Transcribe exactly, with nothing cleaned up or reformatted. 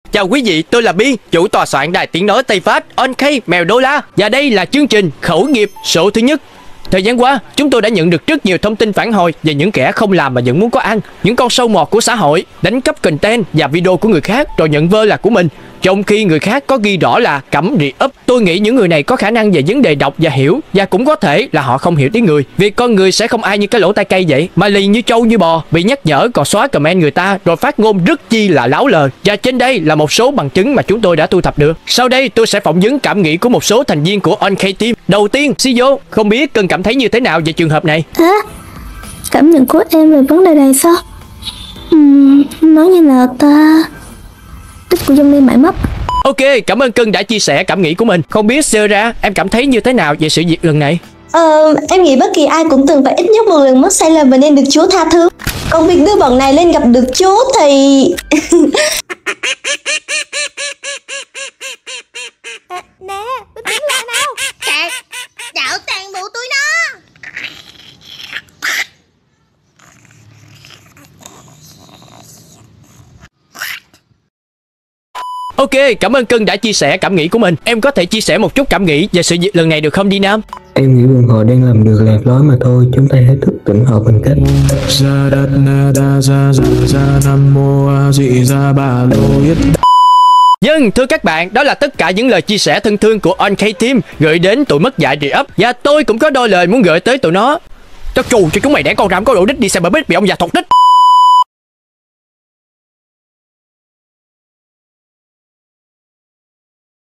Chào quý vị, tôi là Biên, chủ tòa soạn đài tiếng nói Tây Pháp On K Mèo Đô La. Và đây là chương trình Khẩu nghiệp số thứ nhất. Thời gian qua, chúng tôi đã nhận được rất nhiều thông tin phản hồi về những kẻ không làm mà vẫn muốn có ăn, những con sâu mọt của xã hội, đánh cắp content và video của người khác rồi nhận vơ là của mình, trong khi người khác có ghi rõ là cấm re-up. Tôi nghĩ những người này có khả năng về vấn đề đọc và hiểu, và cũng có thể là họ không hiểu tiếng người, vì con người sẽ không ai như cái lỗ tai cây vậy, mà lì như trâu như bò, bị nhắc nhở còn xóa comment người ta rồi phát ngôn rất chi là láo lờ. Và trên đây là một số bằng chứng mà chúng tôi đã thu thập được. Sau đây tôi sẽ phỏng vấn cảm nghĩ của một số thành viên của On K Team. Đầu tiên, xê e ô, không biết cần cảm thấy như thế nào về trường hợp này? À, cảm nhận của em về vấn đề này sao? Uhm, nói như là ta tích của dân đi mãi mất. Ok, cảm ơn Cưng đã chia sẻ cảm nghĩ của mình. Không biết Sarah, em cảm thấy như thế nào về sự việc lần này? Ờ, em nghĩ bất kỳ ai cũng từng phải ít nhất một lần mắc sai lầm và nên được Chúa tha thứ. Còn việc đưa bọn này lên gặp được Chúa thì... à, nè, bình tĩnh lại nào. Cạn, đảo toàn bộ tụi nó. Ok, cảm ơn Cưng đã chia sẻ cảm nghĩ của mình. Em có thể chia sẻ một chút cảm nghĩ về sự việc lần này được không Đi Nam? Em nghĩ bọn họ đang làm được lạc lối mà thôi. Chúng ta hãy thức tỉnh họ bằng cách Dân, thưa các bạn, đó là tất cả những lời chia sẻ thân thương của On K Team gửi đến tụi mất dạy re-up. Và tôi cũng có đôi lời muốn gửi tới tụi nó. Tao trù cho chúng mày đẻ con rạm có độ đích đi xem bởi biết bị ông già thọt đích.